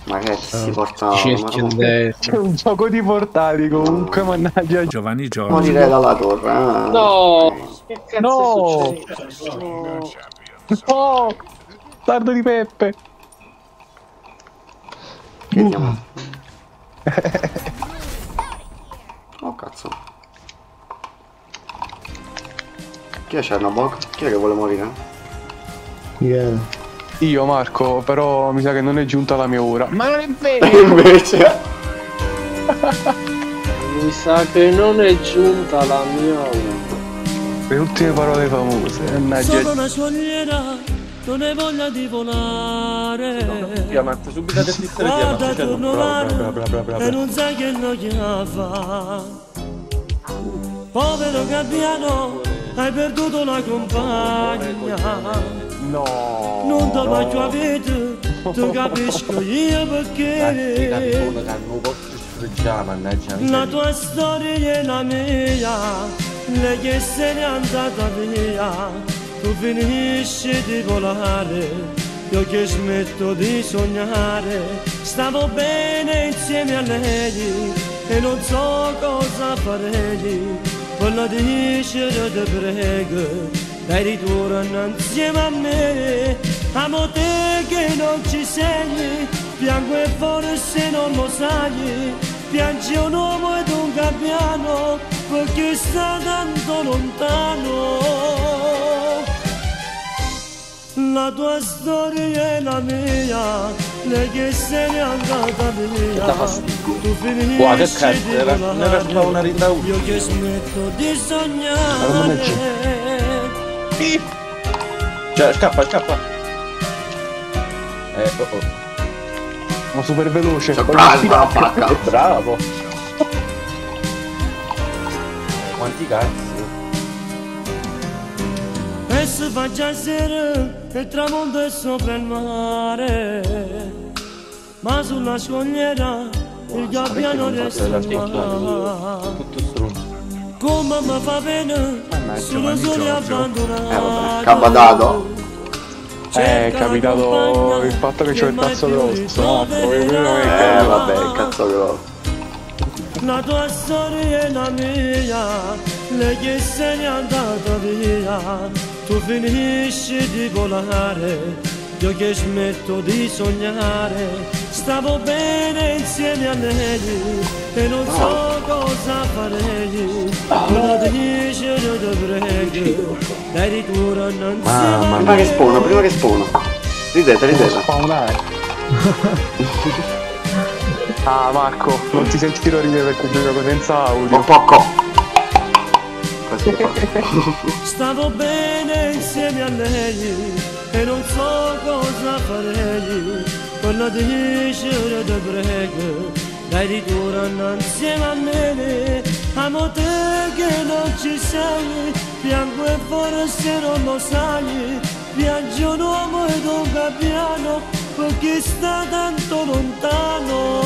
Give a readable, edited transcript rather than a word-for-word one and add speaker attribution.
Speaker 1: Ma che si porta?
Speaker 2: C'è un gioco di portali comunque, mannaggia.
Speaker 3: Giovanni Giorgio.
Speaker 1: Morire dalla torre.
Speaker 4: No! Che cazzo
Speaker 2: No!
Speaker 4: è successo? No!
Speaker 2: No! Tardo di Peppe!
Speaker 1: Che diamo? Oh cazzo. Chi è Chernobog? Chi è che vuole morire?
Speaker 2: Io Marco, però mi sa che non è giunta la mia ora. Ma non è vero!
Speaker 1: Invece.
Speaker 4: Mi sa che non è giunta la mia ora.
Speaker 2: Le ultime parole famose.
Speaker 5: Sono una scogliera, non hai voglia di volare.
Speaker 6: Diamante, subito a destra
Speaker 5: Guarda
Speaker 6: diamante.
Speaker 5: torno mare e non sai che noia fa. Povero gabbiano, hai perduto la compagna.
Speaker 2: No!
Speaker 5: Non ti voglio avere, tu capisco io perché. La tua storia è la mia, lei che se n'è andata via. Tu finisci di volare, io che smetto di sognare. Stavo bene insieme a lei e non so cosa farei. Voglio dicere ti prego, dai ritorno insieme a me. Amo te che non ci sei, piango e forse non lo sai. Piangi un uomo ed un gabbiano perché sta tanto lontano. La tua storia è la mia, lei che se n'è andata via. Tu finisci di volare, io che smetto di sognare.
Speaker 6: Cioè, scappa.
Speaker 2: Ma super veloce.
Speaker 6: Bravo. Quanti cazzi?
Speaker 5: E si fa già sera e il tramonto è sopra il mare. Ma sulla scogliera il gabbiano resta in mare.
Speaker 6: Tutto stronzo.
Speaker 5: Come mi fa bene, sono soli abbandonato.
Speaker 1: Capadato.
Speaker 2: È capitato il fatto che c'ho il cazzo grosso.
Speaker 1: Vabbè, il cazzo grosso.
Speaker 5: La tua storia è la mia, lei che se n'è andata via. Tu finisci di volare, io che smetto di sognare. Stavo bene insieme a lei e non so cosa farei. Voglio dicere ti prego, dai ritorno insieme a
Speaker 1: Prima
Speaker 5: me.
Speaker 1: che spawna. Ridete.
Speaker 2: Ah Marco, non ti sentirò ridere perché gioco senza audio.
Speaker 1: Poco. Questo qua.
Speaker 5: Stavo bene insieme a lei e non so cosa farei. Voglio dicere ti prego, dai ritorno insieme a me. Amo te che non ci sei, piango e forse non lo sai. Piangi un uomo ed un gabbiano perché sta tanto lontano.